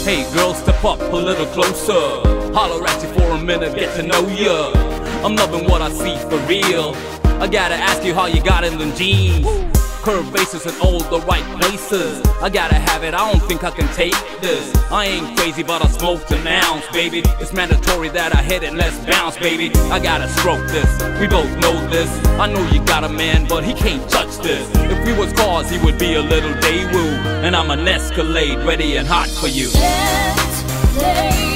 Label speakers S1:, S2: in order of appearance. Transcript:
S1: Hey girl, step up a little closer. Holler at you for a minute, get to know ya. I'm loving what I see for real. I gotta ask you how you got in them jeans. Curved bases in all the right places. I gotta have it, I don't think I can take this. I ain't crazy, but I smoke an ounce, baby. It's mandatory that I hit it, let's bounce, baby. I gotta stroke this, we both know this. I know you got a man, but he can't touch this. If we was cars, he would be a little Daewoo. And I'm an Escalade, ready and hot for you.
S2: Let's play.